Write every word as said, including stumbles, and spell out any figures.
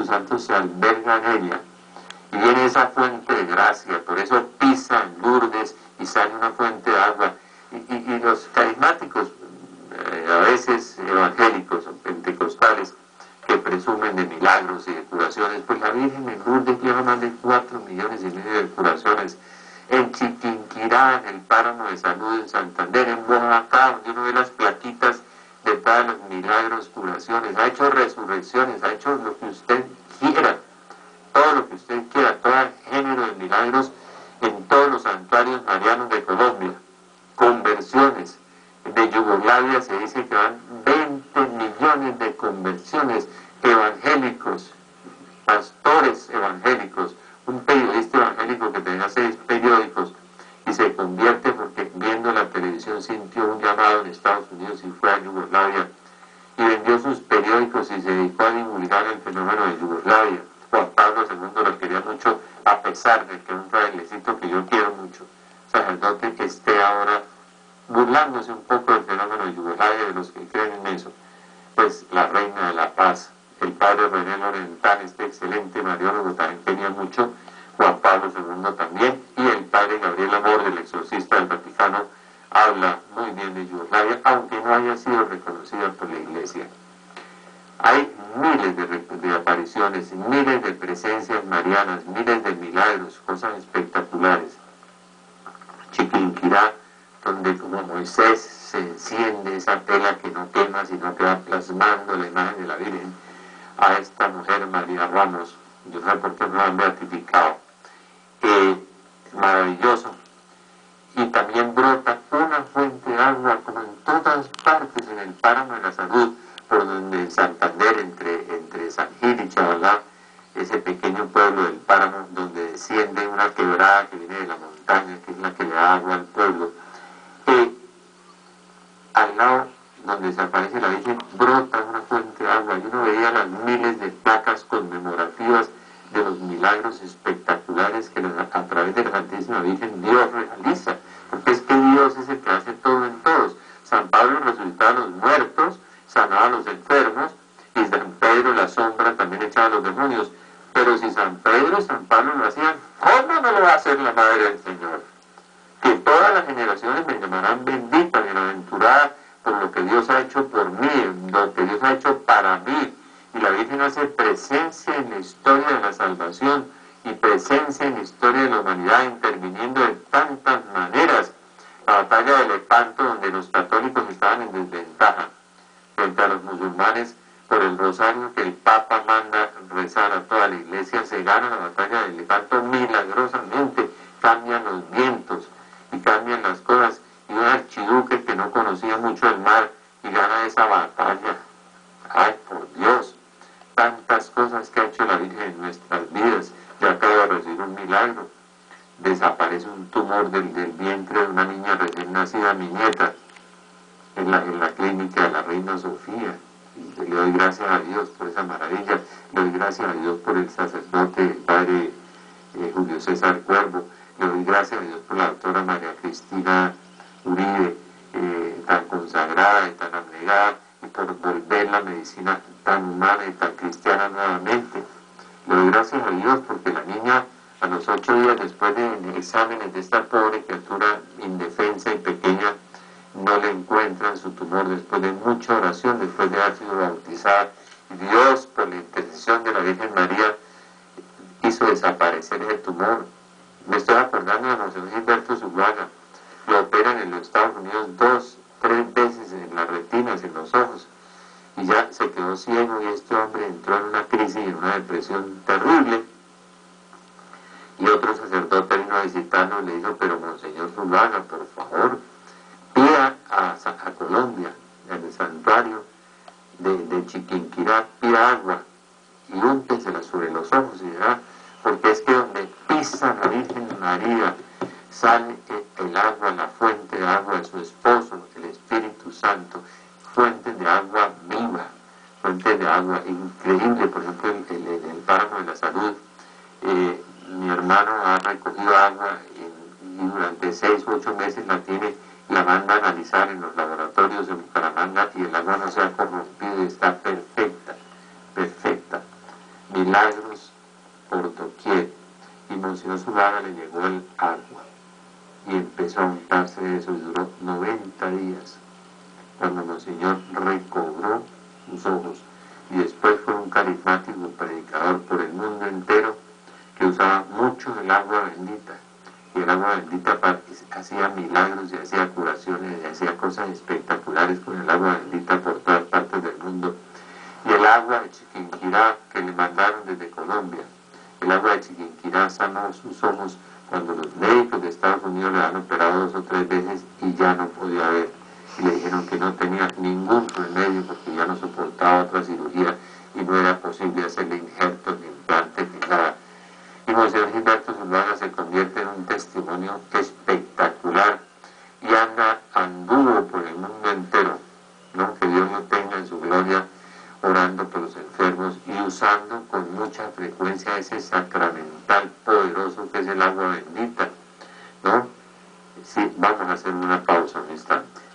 Santo se alberga en ella. Y viene esa fuente de gracia, por eso pisa en Lourdes y sale una fuente de agua. Y, y, y los carismáticos, eh, a veces evangélicos o pentecostales, que presumen de milagros y de curaciones, pues la Virgen en Lourdes lleva más de cuatro millones y medio de curaciones. En Chiquinquirá, en el Páramo de Salud, en Santander, en Boyacá, donde uno ve las plaquitas de todos los milagros, curaciones, ha hecho resurrecciones, ha hecho lo que usted quiera, todo lo que usted quiera, todo el género de milagros en todos los santuarios marianos de Colombia, conversiones. De Yugoslavia se dice que van veinte millones de conversiones, evangélicos, pastores evangélicos, un periodista evangélico que tenía seis periódicos y se convierte porque viendo la televisión sintió un llamado en Estados Unidos y fue a Yugoslavia y vendió sus periódicos y se dedicó a divulgar el fenómeno de Yugoslavia. Juan Pablo segundo lo quería mucho, a pesar de que un frailecito que yo quiero mucho, sacerdote, que esté ahora burlándose un poco del fenómeno de Yugoslavia, de los que creen en eso. Pues la reina de la paz, el padre René Lorental, este excelente mariólogo, también tenía mucho, Juan Pablo segundo también, y el padre Gabriel Amor, del exorcista del Vaticano, habla muy bien de Yugoslavia, aunque no haya sido reconocida por la Iglesia. Hay miles de, de apariciones, miles de presencias marianas, miles de milagros, cosas espectaculares. Chiquinquirá, donde como Moisés se enciende esa tela que no quema, sino que va plasmando la imagen de la Virgen, a esta mujer María Ramos, yo no sé por qué no la han beatificado, eh, maravilloso. Y también brota una fuente de agua, como en todas partes, en el Páramo de la Salud, por donde en Santander, entre, entre San Gil y Chavalá, ese pequeño pueblo del Páramo, donde desciende una quebrada que viene de la montaña, que es la que le da agua al pueblo. Eh, al lado donde se aparece la Virgen, brota una fuente de agua, y uno veía las miles de placas conmemorativas de los milagros espectaculares que a través de la Santísima Virgen Dios realiza, porque es que Dios es el que hace todo en todos. San Pablo resucitaba a los muertos, sanaba a los enfermos, y San Pedro, la sombra, también echaba a los demonios. Pero si San Pedro y San Pablo lo hacían, ¿cómo no lo va a hacer la Madre del Señor? Que todas las generaciones me llamarán bendita, bienaventurada, por lo que Dios ha hecho por mí, lo que Dios ha hecho para mí. Y la Virgen hace presencia en la historia de la salvación y presencia en la historia de la humanidad, interviniendo de tantas maneras. La batalla de Lepanto, donde los católicos estaban en desventaja frente a los musulmanes por el rosario que el Papa manda rezar a toda la iglesia, se gana la batalla de Lepanto milagrosamente, cambian los vientos y cambian las cosas, y un archiduque que no conocía mucho el mar y gana esa batalla. ¡Ay, por Dios! Tantas cosas que ha hecho la Virgen en nuestras vidas. Yo acabo de recibir un milagro. Desaparece un tumor del, del vientre de una niña recién nacida, mi nieta, en la, en la clínica de la Reina Sofía. Y le doy gracias a Dios por esa maravilla. Le doy gracias a Dios por el sacerdote, el padre eh, Julio César Cuervo. Le doy gracias a Dios por la doctora María Cristina Uribe, eh, tan consagrada y tan abnegada, y por volver la medicina tan humana y tan cristiana nuevamente. Le doy gracias a Dios porque la niña, a los ocho días después de exámenes de esta pobre criatura indefensa y pequeña, no le encuentran su tumor después de mucha oración, después de haber sido bautizada. Dios, por la intercesión de la Virgen María, hizo desaparecer ese tumor. Me estoy acordando de Monseñor Gilberto Zuluaga. Lo operan en los Estados Unidos dos, tres veces en las retinas, en los ojos, y ya se quedó ciego, y este hombre entró en una crisis y en una depresión terrible. Y otro sacerdote vino a visitarlo y le dijo: pero Monseñor Zuluaga, por favor, pida a, a Colombia, en el santuario de, de Chiquinquirá, pida agua y úntesela sobre los ojos, y verá, porque es que donde pisa la Virgen María sale el agua, la fuente de agua de su esposo, el Espíritu Santo, fuente de agua viva, fuente de agua increíble. Por ejemplo, en el, el, el Páramo de la Salud, eh, mi hermano ha recogido agua en, y durante seis u ocho meses la tiene, la manda a analizar en los laboratorios de Bucaramanga, y el agua no se ha corrompido y está perfecta, perfecta. Mi milagros por doquier, y Monseñor Zuluaga le llegó el agua, y empezó a untarse de eso, y duró noventa días, cuando Monseñor recobró sus ojos, y después fue un carismático predicador por el mundo entero, que usaba mucho el agua bendita, y el agua bendita hacía milagros, y hacía curaciones, y hacía cosas espectaculares con el agua bendita por todas partes del mundo. Y el agua de Chiquinquirá que le mandaron desde Colombia, el agua de Chiquinquirá sanó sus ojos cuando los médicos de Estados Unidos le han operado dos o tres veces y ya no podía ver, y le dijeron que no tenía ningún remedio porque ya no soportaba otra cirugía y no era posible hacerle injertos ni implantes ni nada. Y Monseñor Gilberto Zuluaga se convierte en un testimonio espectacular y anda, anduvo por el mundo entero, ¿no? Que Dios lo tenga en su gloria, orando por los enfermos y usando con mucha frecuencia ese sacramental poderoso que es el agua bendita, ¿no? Sí, vamos a hacer una pausa un instante.